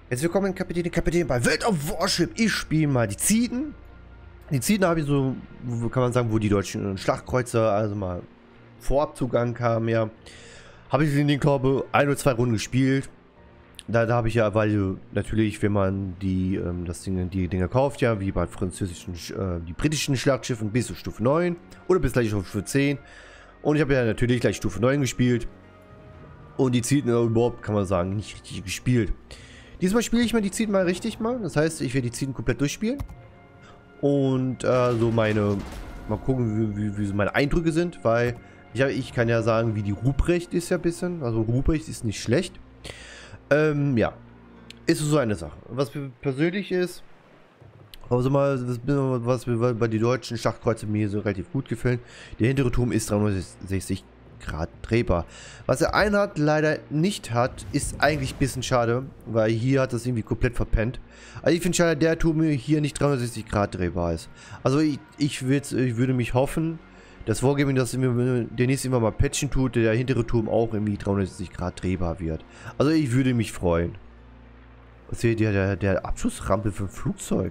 Jetzt willkommen Kapitän bei World of Warship. Ich spiele mal die Zieten. Die Zieten habe ich so, kann man sagen, wo die deutschen Schlachtkreuzer also mal Vorabzugang kamen, ja. Habe ich in den, glaube ich, 1 oder 2 Runden gespielt. Da habe ich ja, weil natürlich, wenn man die Dinger kauft, ja, wie bei französischen, die britischen Schlachtschiffen bis zur Stufe 9 oder bis gleich auf Stufe 10. Und ich habe ja natürlich gleich Stufe 9 gespielt. Und die Zieten überhaupt, kann man sagen, nicht richtig gespielt. Diesmal spiele ich mal die Zieten mal richtig mal. Das heißt, ich werde die Zieten komplett durchspielen. Und so mal gucken, wie so meine Eindrücke sind, weil ich kann ja sagen, wie die Ruprecht ist ja ein bisschen. Also Ruprecht ist nicht schlecht. Ja. Ist so eine Sache. Was mir persönlich ist, also mal, was mir bei den deutschen Schlachtkreuzen mir so relativ gut gefällt. Der hintere Turm ist 360 Grad drehbar. Was der eine hat, leider nicht hat, ist eigentlich ein bisschen schade, weil hier hat das irgendwie komplett verpennt. Also ich finde schade, der Turm hier nicht 360 Grad drehbar ist. Also ich würde mich hoffen, das Wargaming, dass der nächste immer mal patchen tut, der hintere Turm auch irgendwie 360 Grad drehbar wird. Also ich würde mich freuen. Was hier, der Abschussrampe für ein Flugzeug.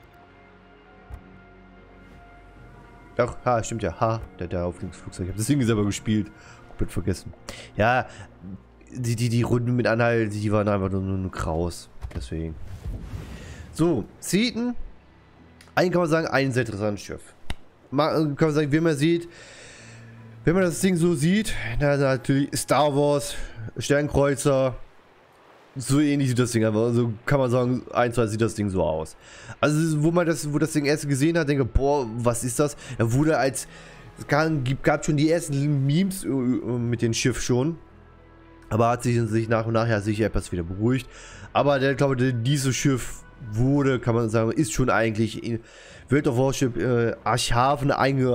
Ach, stimmt ja. Der Aufklärungsflugzeug. Ich habe das Ding selber gespielt. Komplett vergessen. Ja, die Runden mit Anhalt, die waren einfach nur kraus. Deswegen. So, Zieten. Eigentlich kann man sagen, ein sehr interessantes Schiff. Kann man sagen, wenn man das Ding so sieht, na, natürlich Star Wars, Sternkreuzer. So ähnlich sieht das Ding einfach. Also kann man sagen, 1-2 sieht das Ding so aus. Also wo das Ding erst gesehen hat, denke, boah, was ist das? Da wurde gab schon die ersten Memes mit dem Schiff schon. Aber hat sich nach und nach ja sicher etwas wieder beruhigt. Aber ich glaube, dieses Schiff wurde, kann man sagen, ist schon eigentlich in World of Warship Archhaven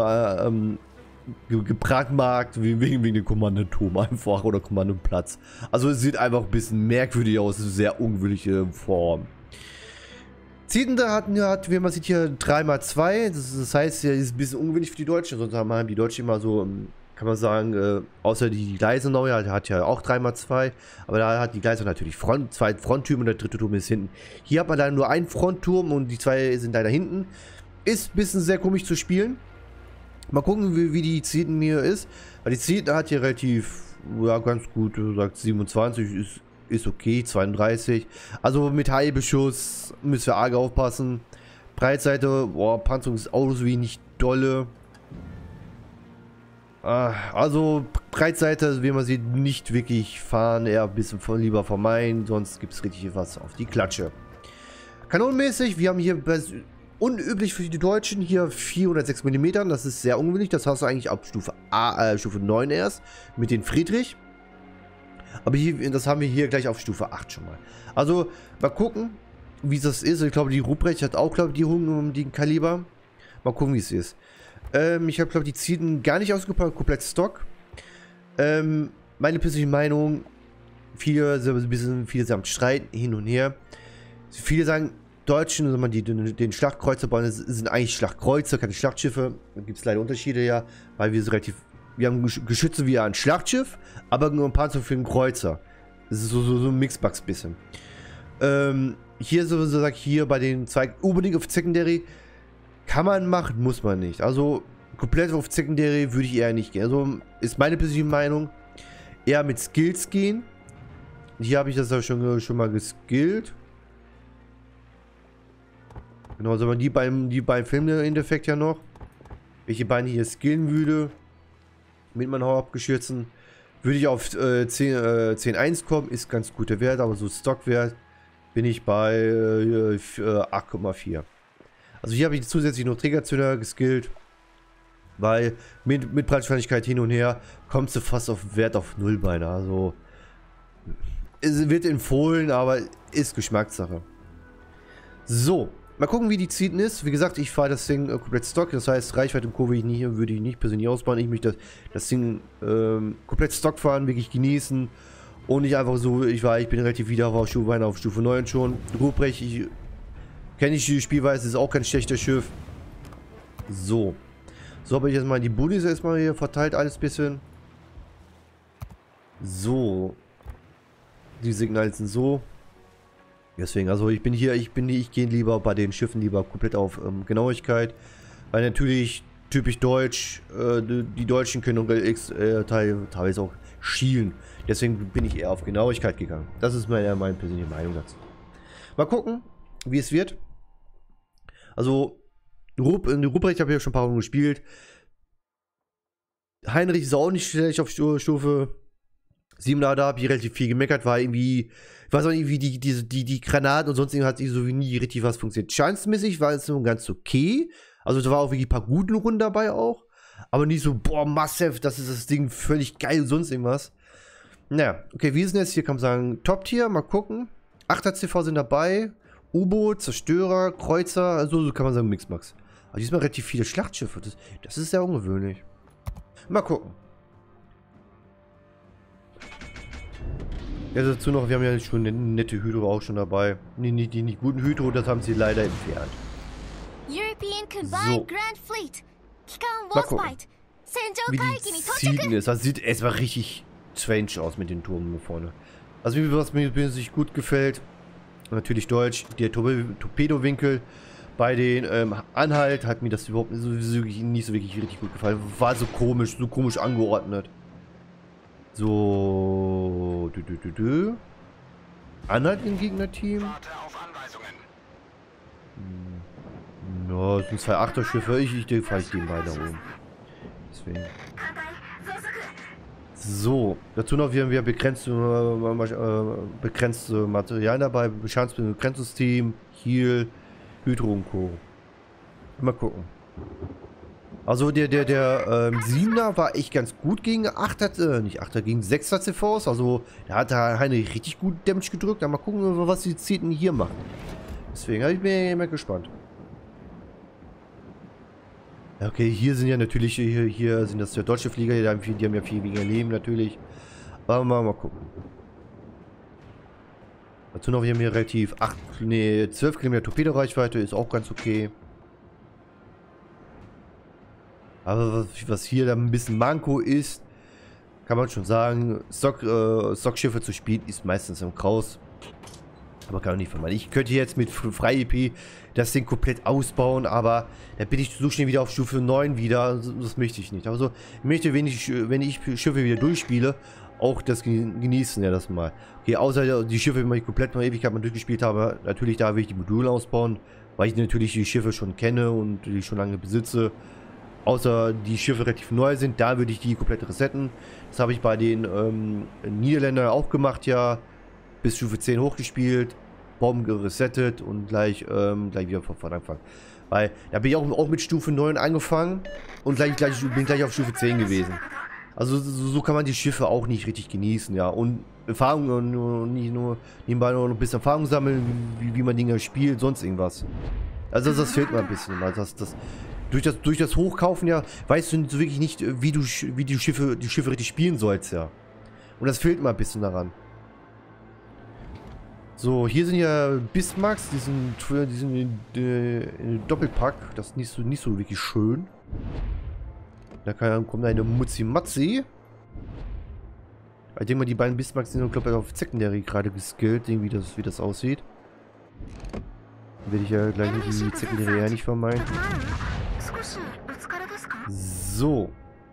gebrandmarkt wegen dem Kommandoturm einfach oder Kommandoplatz. Also es sieht einfach ein bisschen merkwürdig aus, sehr ungewöhnliche Form. Zietende hat, wie man sieht hier, 3×2. Das heißt, er ist ein bisschen ungewöhnlich für die Deutschen. Sonst haben die Deutschen immer so, kann man sagen, außer die Gleisenau, hat ja auch 3×2. Aber da hat die Gleisenau natürlich zwei Fronttürme und der dritte Turm ist hinten. Hier hat man leider nur einen Frontturm und die zwei sind leider hinten. Ist ein bisschen sehr komisch zu spielen. Mal gucken, wie die Zieten mir ist. Weil die Zieten hat hier relativ, ja, ganz gut, sagt 27, ist okay, 32. Also mit Heilbeschuss müssen wir arg aufpassen. Breitseite, boah, Panzerung ist auch so wie nicht dolle. Also Breitseite, wie man sieht, nicht wirklich fahren, eher ein bisschen lieber vermeiden, sonst gibt es richtig was auf die Klatsche. Kanonenmäßig, wir haben hier unüblich für die Deutschen hier 406 mm, das ist sehr ungewöhnlich, das hast du eigentlich ab Stufe 9 erst mit den Friedrich. Aber hier, das haben wir hier gleich auf Stufe 8 schon mal. Also mal gucken, wie das ist. Ich glaube, die Ruprecht hat auch, glaube ich, die Kaliber. Mal gucken, wie es ist. Ich habe, glaube ich, die Zieten gar nicht ausgepackt, komplett Stock. Meine persönliche Meinung, viele sind am Streiten hin und her. Viele sagen, Deutschen, wenn man den Schlachtkreuzer bauen, sind eigentlich Schlachtkreuzer, keine Schlachtschiffe. Da gibt es leider Unterschiede, ja, weil wir haben Geschütze wie ein Schlachtschiff, aber nur ein Panzer für einen Kreuzer. Das ist so ein Mixbugs bisschen. Hier, so sagt hier bei den zwei unbedingt auf Secondary kann man machen, muss man nicht. Also komplett auf Secondary würde ich eher nicht gehen. Also ist meine persönliche Meinung, eher mit Skills gehen. Hier habe ich das ja schon mal geskillt. Genau, so die beiden Filme im Endeffekt ja noch. Welche beiden hier skillen würde. Mit meinen Hauptgeschützen. Würde ich auf 10,1 kommen. Ist ganz guter Wert, aber so Stockwert bin ich bei 8,4. Also hier habe ich zusätzlich noch Trägerzünder geskillt. Weil mit Brandwahrscheinlichkeit hin und her kommst du fast auf Wert auf 0 beinahe. Also es wird empfohlen, aber ist Geschmackssache. So. Mal gucken, wie die Zieten ist. Wie gesagt, ich fahre das Ding komplett Stock. Das heißt, Reichweite und Co. würde ich nicht persönlich ausbauen. Ich möchte das Ding komplett Stock fahren, wirklich genießen. Und nicht einfach so, ich bin relativ wieder auf Stufe 9 schon. Ruprecht, kenne ich die Spielweise, ist auch kein schlechter Schiff. So. So habe ich jetzt mal die Bullies erstmal hier verteilt, alles ein bisschen. So. Die Signale sind so. Deswegen, also ich gehe lieber bei den Schiffen lieber komplett auf Genauigkeit. Weil natürlich typisch deutsch, die Deutschen können RLX teilweise auch schielen. Deswegen bin ich eher auf Genauigkeit gegangen. Das ist meine persönliche Meinung dazu. Mal gucken, wie es wird. Also, Ruprecht habe ich ja schon ein paar Runden gespielt. Heinrich ist auch nicht schlecht auf Stufe 7. Da habe ich relativ viel gemeckert, war irgendwie, ich weiß auch nicht, wie die Granaten und sonst hat so wie nie richtig was funktioniert. Chancemäßig war es so ganz okay. Also da war auch wirklich ein paar gute Runden dabei auch. Aber nicht so, boah, massive, das ist das Ding völlig geil und sonst irgendwas. Naja, okay, wie ist denn jetzt hier, kann man sagen, Top-Tier, mal gucken. 8er CV sind dabei. U-Boot, Zerstörer, Kreuzer, also so kann man sagen Mixmax. Aber diesmal relativ viele Schlachtschiffe, das ist sehr ungewöhnlich. Mal gucken. Ja, dazu noch, wir haben ja schon eine nette Hydro auch schon dabei. Die nicht guten Hydro, das haben sie leider entfernt. So. Mal gucken, wie die Ziegen ist. Das sieht erstmal richtig strange aus mit den Turmen hier vorne. Also was mir persönlich gut gefällt, natürlich Deutsch, der Torpedowinkel bei den Anhalt hat mir das überhaupt nicht so wirklich richtig gut gefallen. War so komisch angeordnet. So. Anhalt im Gegnerteam. Ja, das sind 2 Achterschiffe. Ich denke, fahre ich den weiter oben. Deswegen. So, dazu noch, wir haben begrenzte Materialien dabei, Begrenzungssystem, Heal, Hydro und Co. Mal gucken. Also der 7er war echt ganz gut gegen 8er, nicht 8er, gegen 6er CVs. Also da hat der Heine richtig gut Damage gedrückt. Mal gucken, was die Zeten hier machen. Deswegen habe ich mir immer gespannt. Okay, hier sind ja natürlich, hier sind das der deutsche Flieger, die haben ja viel weniger Leben natürlich. Aber mal gucken. Dazu noch, wir haben hier relativ 12 Kilometer Torpedoreichweite, ist auch ganz okay. Aber was hier dann ein bisschen Manko ist, kann man schon sagen, Stockschiffe zu spielen ist meistens im Kraus. Aber kann man nicht vermeiden. Ich könnte jetzt mit Frei-EP das Ding komplett ausbauen, aber da bin ich so schnell wieder auf Stufe 9 wieder. Das möchte ich nicht. Also ich möchte, wenn ich Schiffe wieder durchspiele, auch das genießen, ja, das mal. Okay, außer die Schiffe, wenn ich komplett mal Ewigkeit mal durchgespielt habe, natürlich da will ich die Module ausbauen, weil ich natürlich die Schiffe schon kenne und die schon lange besitze. Außer die Schiffe relativ neu sind, da würde ich die komplett resetten. Das habe ich bei den Niederländern auch gemacht, ja. Bis Stufe 10 hochgespielt, Bomben geresettet und gleich wieder von Anfang. Weil da bin ich auch mit Stufe 9 angefangen und bin gleich auf Stufe 10 gewesen. Also so kann man die Schiffe auch nicht richtig genießen, ja. Und Erfahrung und nicht nur nebenbei noch ein bisschen Erfahrung sammeln, wie man Dinge spielt, sonst irgendwas. Also das fehlt mir ein bisschen. Durch das Hochkaufen, ja, weißt du so wirklich nicht, wie die Schiffe richtig spielen sollst, ja. Und das fehlt mir ein bisschen daran. So, hier sind ja Bismarcks, die sind in Doppelpack. Das ist nicht so wirklich schön. Da kommt eine Mutzi-Matzi. Ich denke mal, die beiden Bismarcks sind, glaube ich, auf Secondary gerade geskillt, wie das aussieht. Werde ich ja gleich die Secondary ja nicht vermeiden. So.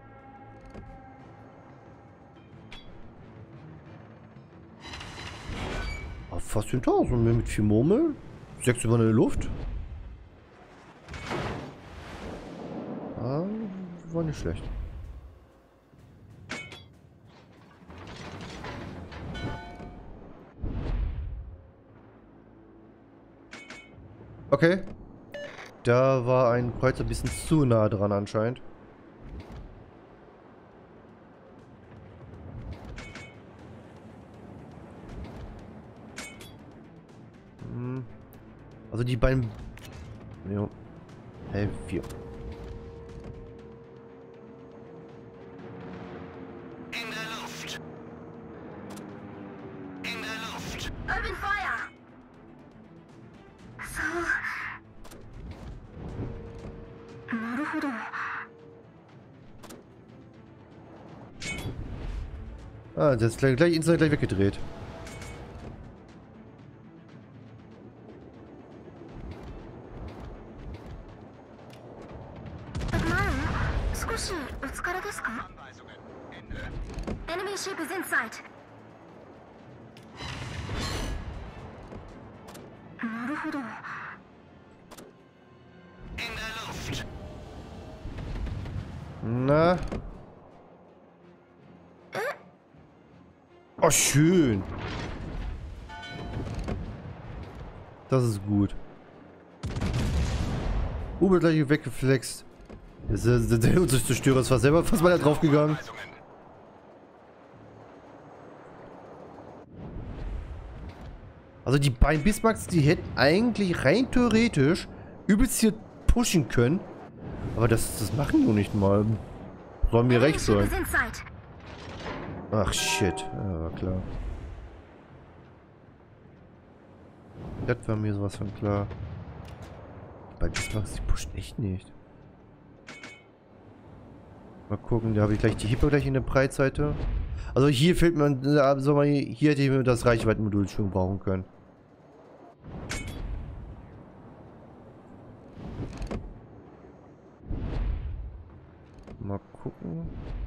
Fast 10.000 mit 4 Murmeln. 6 über in der Luft. Ah, war nicht schlecht. Okay. Da war ein Kreuzer ein bisschen zu nah dran anscheinend. Also die beiden... Ja. Hey, 4. In der Luft. In der Luft. Open fire. So. Naruhodo. Ah, das ist gleich weggedreht. 少しお疲れですか Enemy ship is in sight. なるほど。 Na? Oh, schön. Das ist gut. Wird gleich weggeflext. Der Zerstörer ist fast selber fast mal da drauf gegangen. Also die beiden Bismarcks, die hätten eigentlich rein theoretisch übelst hier pushen können. Aber das machen die noch nicht mal. Soll mir recht sein. Ach shit. Ja, war klar. Das war mir sowas von klar. Bei Bismarcks, die pushen echt nicht. Mal gucken, da habe ich gleich die Hippe gleich in der Breitseite. Also hier fehlt man, also hier hätte ich mir das Reichweitenmodul schon brauchen können. Mal gucken.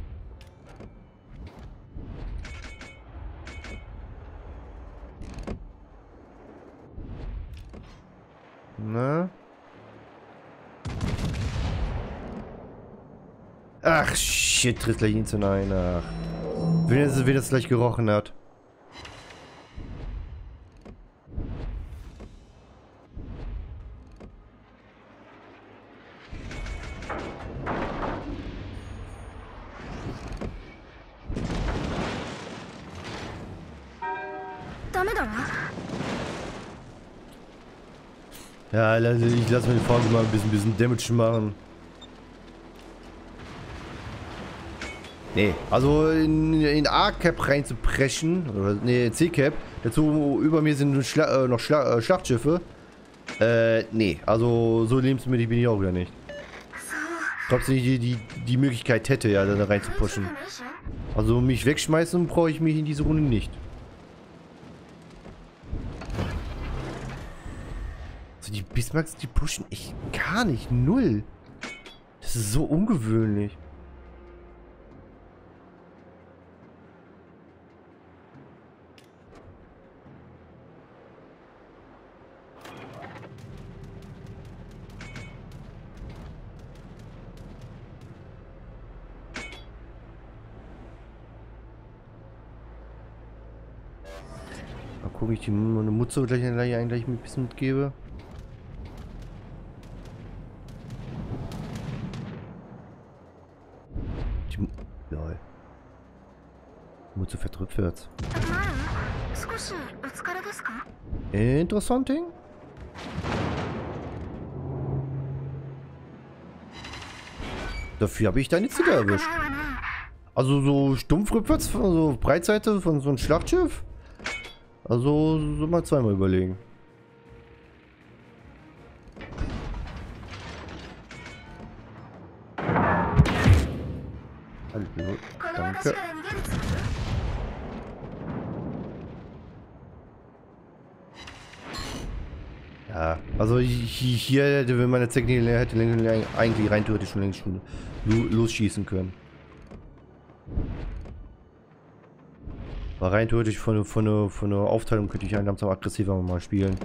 Na? Ach shit, tritt gleich ihn zu nein. Ach. Wer das gleich gerochen hat. Ja, ich lasse mir die Frage mal ein bisschen Damage machen. Nee, also in A-Cap reinzupreschen, oder nee, C-Cap, dazu über mir sind noch Schlachtschiffe. Nee, also so lebensmittel bin ich auch wieder nicht. Trotzdem die Möglichkeit hätte, ja, da rein zu pushen. Also mich wegschmeißen brauche ich mich in diese Runde nicht. Also die Bismarcks, die pushen echt gar nicht, null. Das ist so ungewöhnlich. Mal gucken, ich die meine Mutze gleich ein bisschen mitgebe. Lol. Mutze fährt rückwärts. Interessant Ding. Dafür habe ich deine Ziele erwischt. Also so stumpf rückwärts, so Breitseite von so einem Schlachtschiff. Also so mal zweimal überlegen. Hallo, danke. Ja, also hier hätte, wenn meine Technik hätte eigentlich rein theoretisch schon längst losschießen können. Aber rein theoretisch von der Aufteilung könnte ich einen langsam aggressiver mal spielen.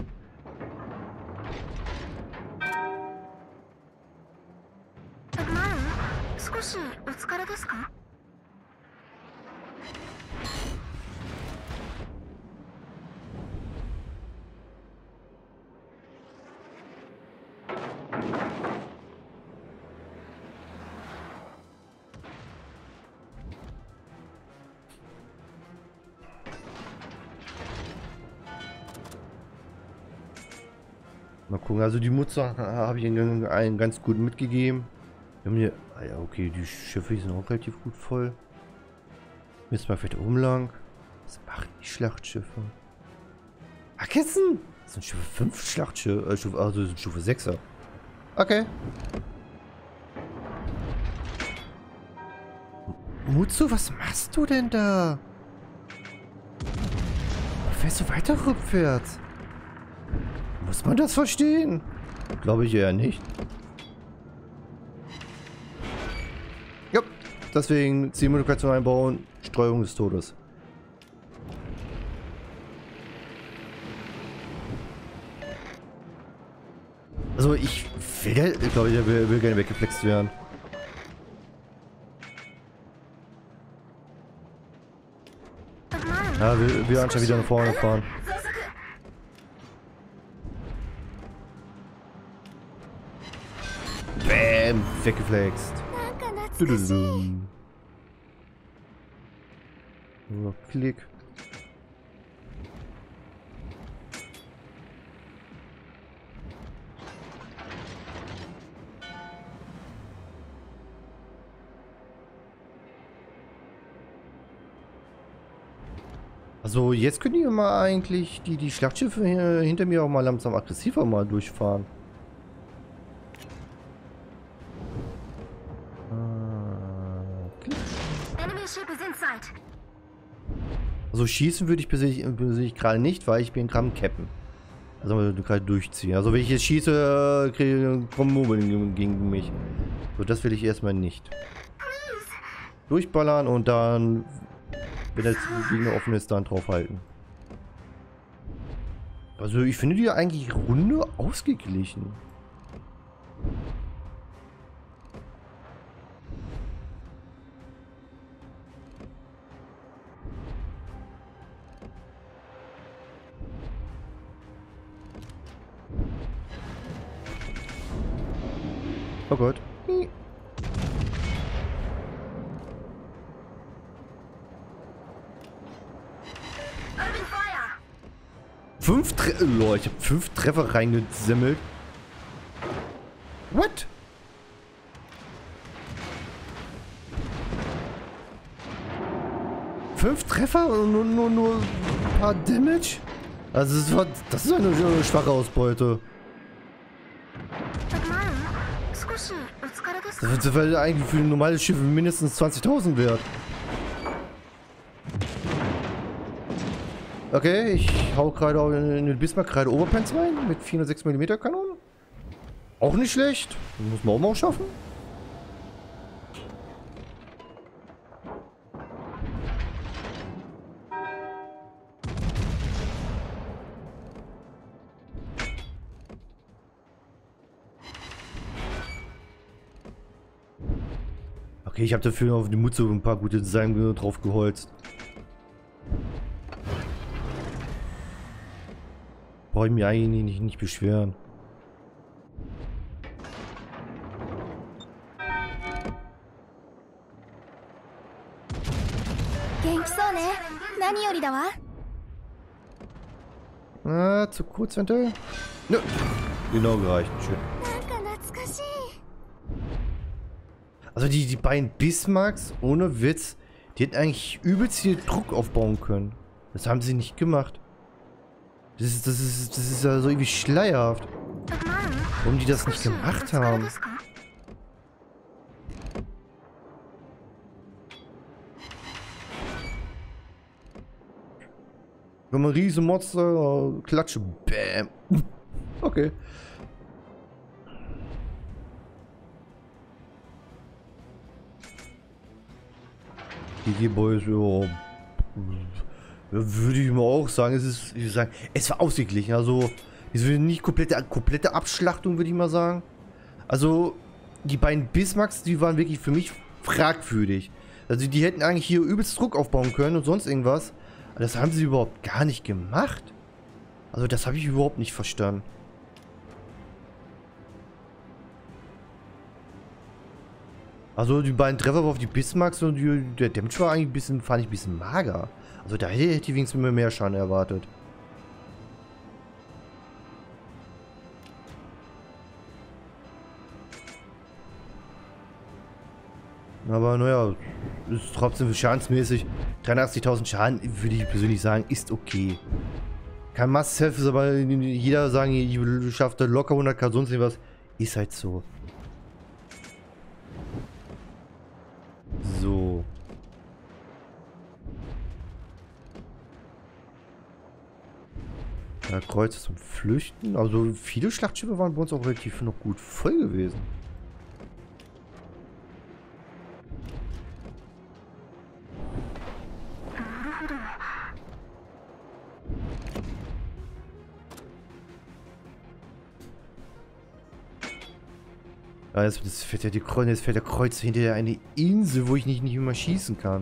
Mal gucken, also die Mutze habe ich einen ganz gut mitgegeben. Wir haben hier, ah ja, okay, die Schiffe sind auch relativ gut voll. Müssen wir vielleicht oben lang. Was machen die Schlachtschiffe? Ach, Kissen! Das sind Stufe 5 Schlachtschiffe, also sind Stufe 6er. Okay. Mutsu, was machst du denn da? Fährst du weiter rückwärts? Muss man das verstehen? Glaube ich eher nicht. Deswegen Zielmodifikation einbauen, Streuung des Todes. Also ich glaube, ich will gerne weggeflext werden. Ja, wir anscheinend wieder nach vorne fahren. Bäm, weggeflext. So, Klick. Also jetzt können die mal eigentlich die Schlachtschiffe hinter mir auch mal langsam aggressiver mal durchfahren. Also schießen würde ich persönlich gerade nicht, weil ich bin gerade Captain. Also gerade durchziehen. Also wenn ich jetzt schieße, kommen Murmeln gegen mich. So, das will ich erstmal nicht. Durchballern und dann, wenn der Gegner offen ist, dann draufhalten. Also ich finde die eigentlich Runde ausgeglichen. Oh Gott. Lol, ich habe 5 Treffer reingesimmelt. What? Fünf Treffer und nur ein paar Damage? Also das ist eine schwache Ausbeute. Das wäre eigentlich für ein normales Schiff mindestens 20.000 wert. Okay, ich hau gerade in den Bismarck gerade Oberpants rein mit 406 mm Kanonen. Auch nicht schlecht. Muss man auch mal schaffen. Okay, ich habe dafür auf die Mutze ein paar gute Design drauf geholzt. Brauche ich mir eigentlich nicht beschweren. Ah, zu kurz, Ventil? Nö. Genau gereicht. Schön. Also die beiden Bismarcks, ohne Witz, die hätten eigentlich übelst viel Druck aufbauen können. Das haben sie nicht gemacht. Das ist ja so irgendwie schleierhaft. Warum die das nicht gemacht haben. Wenn man riesen Monster klatsche, bam. Okay. Die Boys, ja. Würde ich mal auch sagen, es war ausgeglichen. Also, es wird nicht komplette Abschlachtung, würde ich mal sagen. Also, die beiden Bismarcks, die waren wirklich für mich fragwürdig. Also, die hätten eigentlich hier übelst Druck aufbauen können und sonst irgendwas. Aber das haben sie überhaupt gar nicht gemacht. Also, das habe ich überhaupt nicht verstanden. Also, die beiden Treffer auf die Bismarcks und der Damage war eigentlich fand ich ein bisschen mager. Also da hätte ich wenigstens mehr Schaden erwartet. Aber naja, ist trotzdem schadensmäßig. 83.000 Schaden, würde ich persönlich sagen, ist okay. Kein Must-Have, ist aber jeder sagen, ich schaffe locker 100k, sonst irgendwas. Ist halt so. So. Ja, Kreuzer zum Flüchten. Also viele Schlachtschiffe waren bei uns auch relativ noch gut voll gewesen. Also das fährt ja jetzt fährt der Kreuz hinter eine Insel, wo ich nicht mehr schießen kann.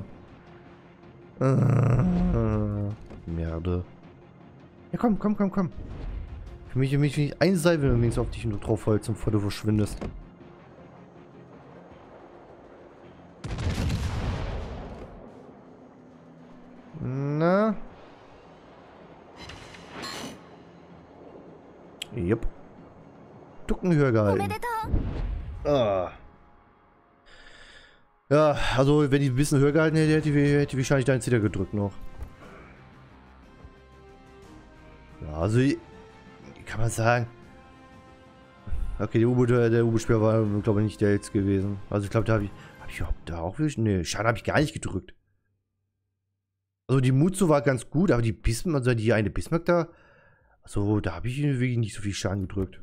Merde. Ja, komm. Für mich nicht ein Seil, wenn du links auf dich nur drauf holst, bevor du verschwindest. Na? Jupp. Ducken höher gehalten. Ah. Ja, also wenn ich ein bisschen höher gehalten hätte, hätte ich wahrscheinlich deinen Zitter gedrückt noch. Ja, also kann man sagen. Okay, der U-Boot-Spieler war, glaube ich, nicht der jetzt gewesen. Also ich glaube, da habe ich da auch wirklich. Ne, Schaden habe ich gar nicht gedrückt. Also die Mutsu war ganz gut, aber die Bismarck, also die eine Bismarck da, also da habe ich wirklich nicht so viel Schaden gedrückt.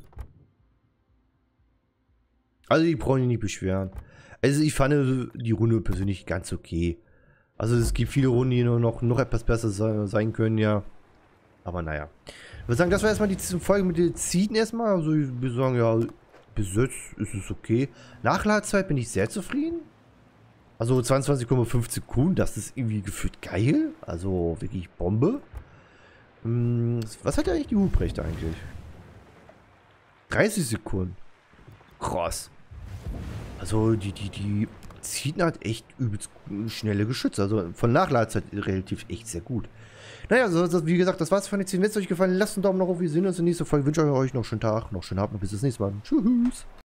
Also die brauchen sich nicht beschweren. Also ich fand die Runde persönlich ganz okay. Also es gibt viele Runden, die noch etwas besser sein können, ja. Aber naja. Ich würde sagen, das war erstmal die Folge mit den Zieten erstmal. Also ich würde sagen, ja, bis jetzt ist es okay. Nachladezeit bin ich sehr zufrieden. Also 22,5 Sekunden, das ist irgendwie gefühlt geil. Also wirklich Bombe. Was hat eigentlich die Huprecht eigentlich? 30 Sekunden. Krass. Also die Zieten halt echt übelst schnelle Geschütze. Also von Nachladezeit relativ echt sehr gut. Naja, also, wie gesagt, das war's von den 10. Wenn es euch gefallen, lasst einen Daumen nach oben. Wir sehen uns in der nächsten Folge. Ich wünsche euch noch einen schönen Tag, noch einen schönen Abend und bis zum nächsten Mal. Tschüss.